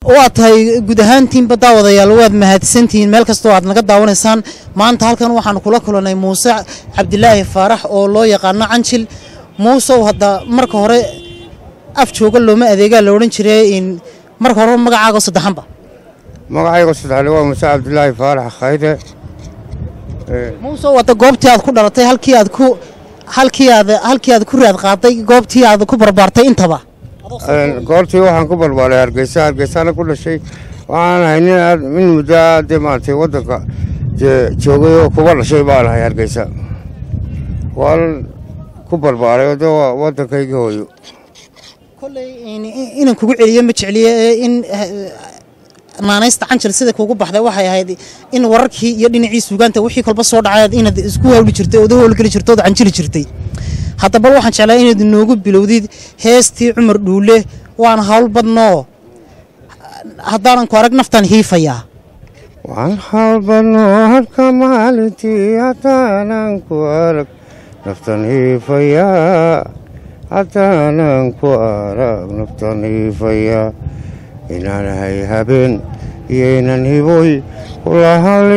waatahay guud ahaantiin baddaawadayaal waad mahadsantihiin meel kastoo aad naga daawanaysaan maanta halkan waxaan kula kulanay Muuse Cabdilaahi Faarax oo loo yaqaan Canjil Muuse hadda marka hore af jooga looma adeega la oran jiray in marka hore magacaaga saddexanba magacayga saddexan waa Muuse Cabdilaahi Faarax khayre Muuse wada goobtii aad ku dhalatay halkii aad ku raad qaaday goobtii aad ku barbaartay intaba goortii waxaan ku barbaaray Hargeysa ku dhashay waxaan ahayn min muddo maantay wadanka joogay oo kuba dhashay baan ahay Hargeysa waan ku barbaaray wadankayga hooyo kulay inaan kugu celiyo ma jecliye in maanaysta Canjil sida kugu baxday waxay ahayd in wararkii iyo dhinacii suugaanta wixii kolba soo dhacay inaad isku hawli jirtay oo hawlgali jirtay oo Canjil jirtay haddaba waxaan jeclaa inaad noogu bilowdid heestii Cumar Dhuule waan hawl badno haddaan ku arag naftan hiifaya waan hawl badno halka maalintii haddaan ku arag naftan hiifaya haddaan ku arag naftan hiifaya inaan hay habeen iyo inaan hiboy kula hawl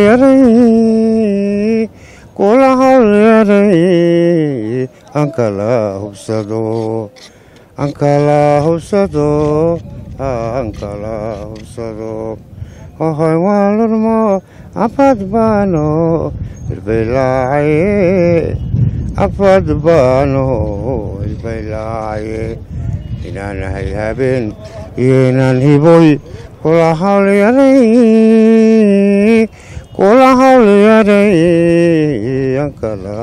yaray ankala hubsado hoy walurmo afad baano ilbaylaaye inaan hay habeen iyo inaan hiboy kula hawl yaray ankala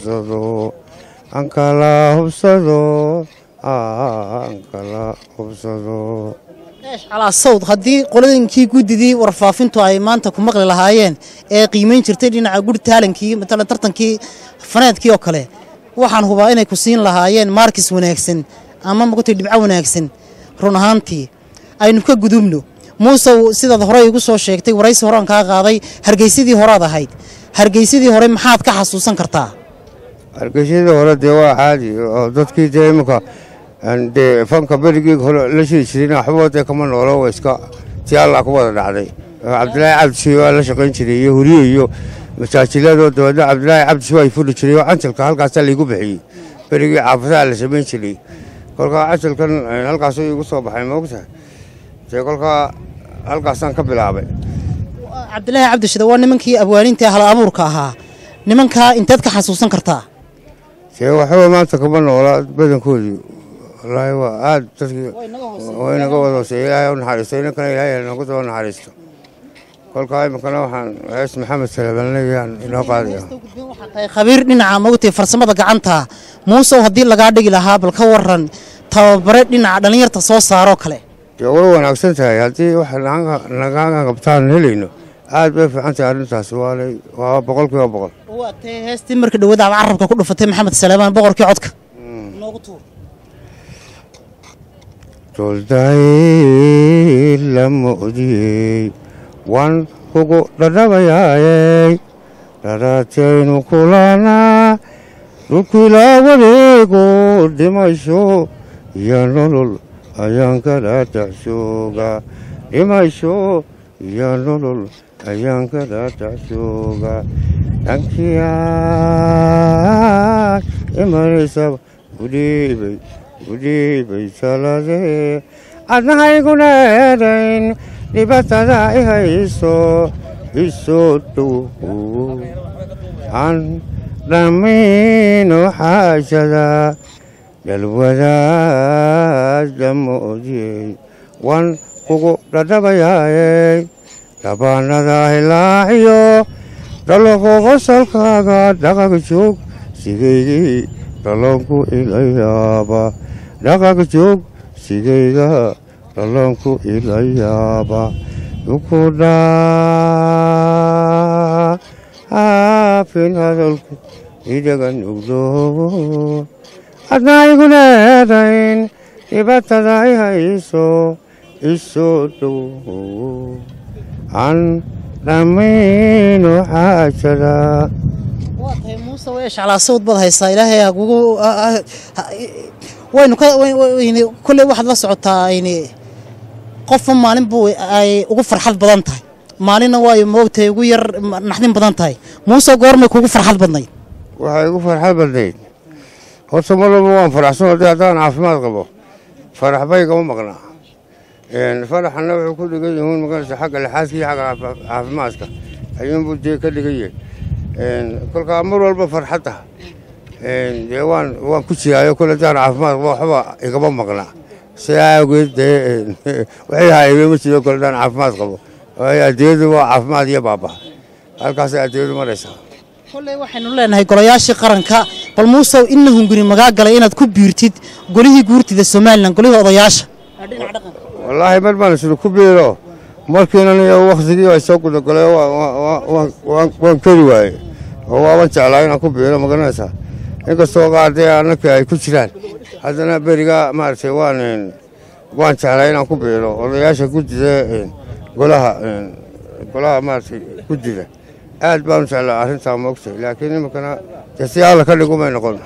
hubsado على صوت هدي قلنا كي جودي ورفافين تو أي مان تكون مغلى لهاين قيمين شرتين عقود تالن كي مثلا ترتن كي فناد كي أكله وحن هو باين كوسين لهاين ماركس وناكسن أمام قلت اللي بعون ناكسن رونهانتي أي نفك جدومنو موسى سيدا ظهره يقصوا شيكتي ورئيس هران كاغاضي هرجيسيدي هرادا هيد هرجيسيدي هراي محاد كحسوسا كرتا هرجيسيدي هرا دوا عادي ضدكي دايمك عند فنك بريق هلا ليش يشترينا حبوته كمان ولا ويسكا تيالا كودا دعدي عبد الله عبد شوي لا شقين شري يهوريو مشاكلات دودا عبد الله عبد شوي يفول شري وعنتلك halkaas la igu bixiyay بريق عافada la sameyn jiray kolka asalkan halkaas uu igu soo baxay ma ogtahay kolka halkaasan ka bilaabay عبد الله عبد شده waa nimankii abwaaninta hal abuurka ahaa nimanka inteed ka xasuusan kartaa waxa maanta kuma noola badankoodii والله وعاد وين قوة وسيلة ونحرسين كنا إلهي نقول ونحرسته كل قائم كنا وحن اسم محمد سلمان يعني إنه قاضي خبير لنا موتي فرسمة قعنتها موسى وهدي اللي قاعد يلها بالكورن تبرد لنا دنير تصوص صاروك له يقولوا أنا أحسنتها يالتي واحد نعانق قبطان هلينه عاد بيف أنت عارفها سوالي وبقولك وبقول هو تستمر كده وده عرفك كله فتح محمد سلمان بقولك عدك نقطور تولداي لمودي وان كوكو دداباياي داداتين كولانا دوكيلا وريغو ديمايشو يانولول ايانكا تاسوغا ديمايشو يانولول ايانكا تاسوغا تانكيا إمارسا بديبي Udi beisalaze anai gunarin libatada ihaiso isotu an damino hajada dalwada damoji wan kugo dadabayaye tabanada hilayo daloko gosalkaga dagagchuk sigegi dalonku ilayaba dagagchuk sigeyga dalonku ilayaba yukuda afin hadalku idagan ugdo adnay gunedayn ibatada ihaiso isotu an damino hajada waatay Muuse weesh ala sawd bad haysa ilaahay agugu waynu kulay waxaad la socotaa qofka maalin buu ay ugu farxad badan tahay maalina way moogtay ugu yar naxdin badan tahay muuse goorma kugu farxad badnayd waxay ugu farxad badnayd horta marba waan faraxsan haddaan caafimaad qabo farax bay kama maqnaa faraxana wuxuu ku dhigan yihiin maganaysa xagga lixaadka iyo xagga caafimaadka ayuunbuu dee ka dhigan yahay kolkaa mar walba farxadda dee waan ku jiraayo kole haddaan caafimaad qabo waxba igama maqnaa sidaa awgeed dee waxay haayeen ma jiro kole haddaan caafimaad qabo adduunyadu waa caafimaad iyo baaba halkaasay adduunyadu maraysaa kolley waxaynu leenahay golayaashii qaranka bal muusow inna hunguri magaa galay inaad ku biirtid golihii guurtida somalilan golihii odayaasha wallaahi mar baan isla ku biiro markiinan iyo waktigii ay soo gudagalay waan keri waaye oo waaban jeclaa inaan ku biiro magaranaysaa inkastoo qaardee annaka ay ku jiraan haddana beriga maaragtay waan jeclaa inaan ku biiro odayaasha guddida golaha maaragtay guddida aad baanu jeclaa arrintaa moogtay laakiin iminkana dee si alla ka dhigumay noqon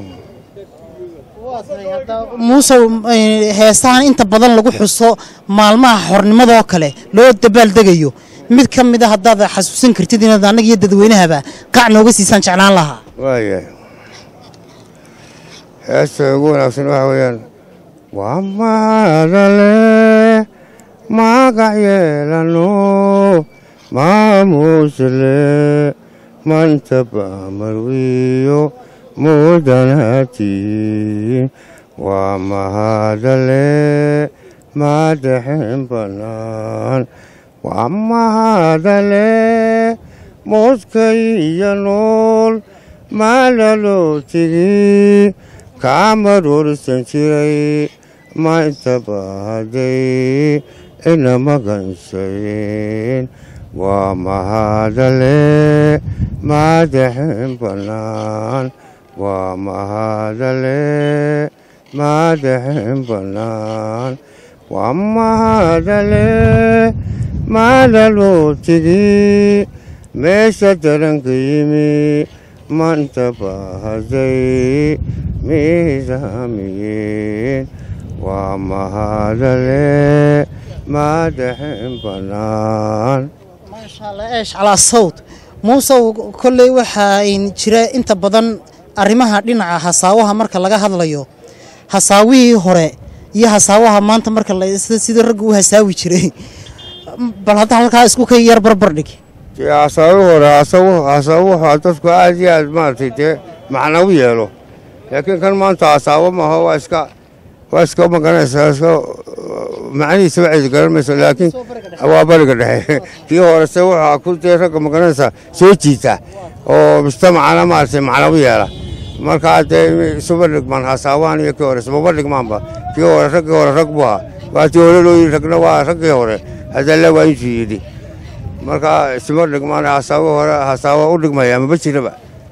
muusow heesahan inta badan lagu xuso maalmaha xornimadoo kale loo dabaaldegayo mid ka mid a haddaad xasuusan kartid inaad annaga iyo dadweynahaba qac nooga siisaan jeclaan lahaa waayahay heesta ugu wanaagsan waxa weeyaan waa maadale magac yeelano maamuusle mantaba marwiyo mudanatiin waa mahadale madaxin bannaan waa mahadale mooskay iyo nool maalaloo tigi kaa maruursan jiray maintaba hadday ina magansayn waa mahadale madaxin bannaan waa mahadale madaxin bannaan waa mahadale maalaloo tigi meesha daranka yimi mantaba hadday miisaamiyeen waa mahadale madaxin bannaan maasha allah eesh calaa sawd muusow kolley waxaa jira inta badan arrimaha dhinaca hasaawaha marka laga hadlayo hasaawihii hore iyo hasaawaha maanta marka sidii ragga u hasaawi jiray bal hadda halkaa isku ka yar barbar dhig hasaawihii hore hasaawuhu dadku aad iyo aad maaragtay dee macnagu yeelo laakiin kan maanta hasaawo maaha waa iska maganaysaa iska macnihiisa waxay garan mayso laakiin waa bariga dhexe kii horese waxaa ku dee ragga maganaysaa soo jiita oo mujtamacana maaragtay macnagu yeela markaa dee isuma dhigmaan hasaawahan iyo kii hore ismama dhigmaanba kii hore raggii hore rag buu ahaa waa tii hore loo yidhi ragna waa raggii hore hadalla waa intuu yidhi markaa isuma dhigmaan hasaawo u dhigmaya maba jiraba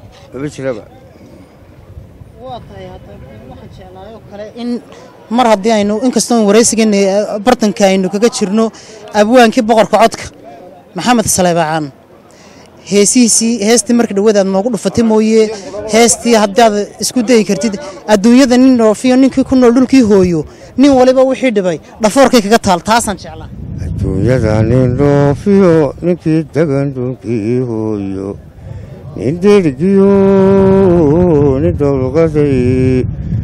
in mar haddii aynu inkastoo waraysigeena bartanka aynu kaga jirno abwaankii boqorka codka maxamed saleebacaan heestii marka dhawaad aad noogu dhufatay mooye heestii haddaad isku dayi kartid adduunyada nin dhoofiyo ninkii ku nool dhulkii hooyo nin waliba wixii dhibay dhafoorkay kaga taal taasaan jeclaa adduunyada nin dhoofiyo ninkii degan dhulkii hooyo nin dhergiyo nin dowlqaday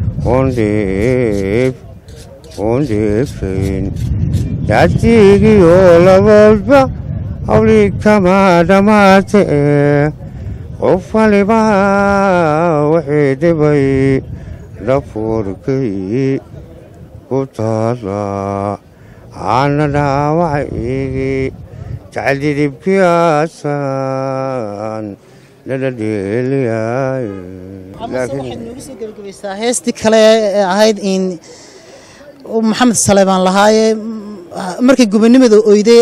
ondheefayn daadiigiyoo laboodba hawli kama dhammaate qof waliba wixii dhibay dhafoorkay ku taala aana dhaawacaygi jacaldidhibkii aasaan lala dheeliyaay waxaad noogu soo gebagabaysaa heestii kale ee ahayd in maxamed saleebaan lahaayee markay gobonimada oyday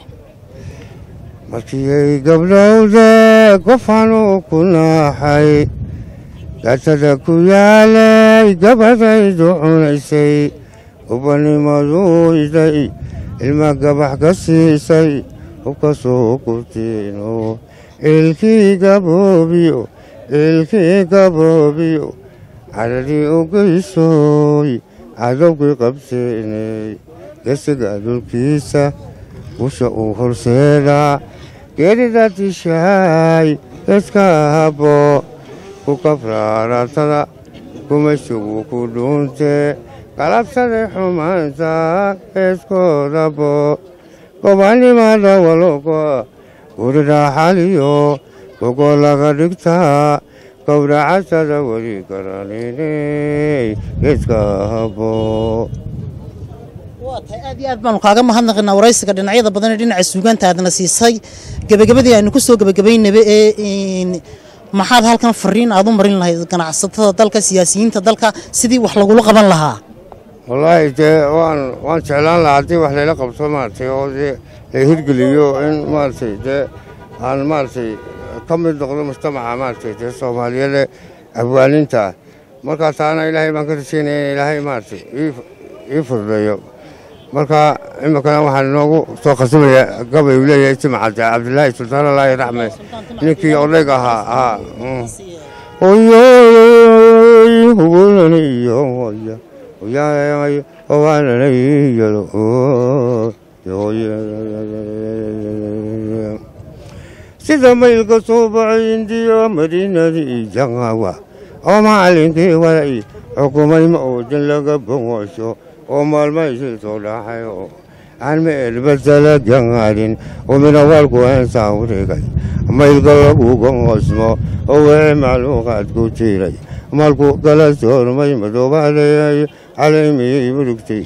markii gabdhowde qofanu ku naaxay gatada ku yaalay gabadaydu cunaysay ubanimadu iday ilma gabax ka siisay hubka soo kurtiino ilkii gaboobiyo caradii u geysoy cadowgii qabseenay geesiga dhulkiisa usha uu horseedaa geerida dishaay iska habo ku kafraaratada kumaysugu ku dhuuntee qalabsaday xumaanta eeskoodabo gobanimada walogo guri raaxaliyo gogo laga dhigtaa gowracasada weli garaniney geeska habo waa tahay aad iyo aad baanu kaaga mahadnaqaynaa waraysiga dhinacyada badan ee dhinaca suugaanta aadna siisay gabagabadii aynu ku soo gabagabaynaba ee maxaad halkan fariin aad u marin lahayd ganacsatada dalka siyaasiyiinta dalka sidii wax lagula qaban lahaa wallaahi dee waan jeclaan lahaa haddii wax layla qabto maaragtay oo dee la hirgeliyo in maaragtay dee aan maaragtay ka mid noqdo mujtamaca maaragtay dee soomaaliyeed abwaaninta markaa taana ilaahay baan ka rajaynaya in ilaahay maaragtay ii fududeeyo marka iminkana waxaan inoogu soo khasibaya gabay uu leeyahay timcadde cabdilaahi sultaan allaahi raxme ninkii odayga ahaa sida maylka soo baxay indiya madiinadii jangawa oo macalinkii waray xukumay ma oodin laga bongosho oo maalmaysil soo dhaxay oo aan meel badala gangaarin oo minawaalku heensaa wareegay maylka lagu gongosmo oo wixii macluuqaad ku jiray maalku kala soormay madoobaadayay calaymiyey murugtay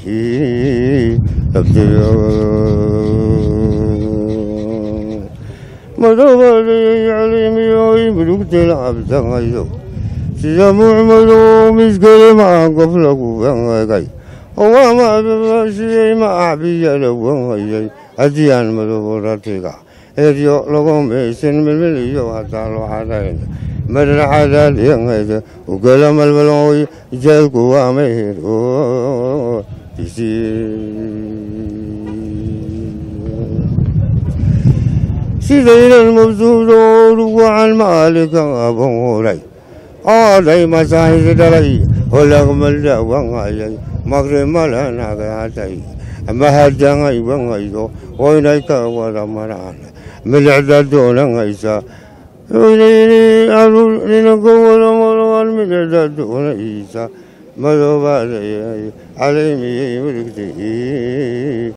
madoobaadayay calaymiyey murugtay la cabsanayo sida mucmado miskeli ma qof lagu gangagay وما بشيء ما أحبي لوهي أديان مدورتك إذا لقوم بيسن من مليو حتى لو حدين مدن حدال ينهد وقلم البلوي جلق وامير سيدين المبزول وعن مالك أبوري علي مساحي دري ولغم الجوان مغرب ملنا قاتي ما هجاي بنغيو وينك ولا مران ملعد دون غيسا ويني أقول لنقول مران ملعد دون غيسا ملو بالي عليمي ولكتي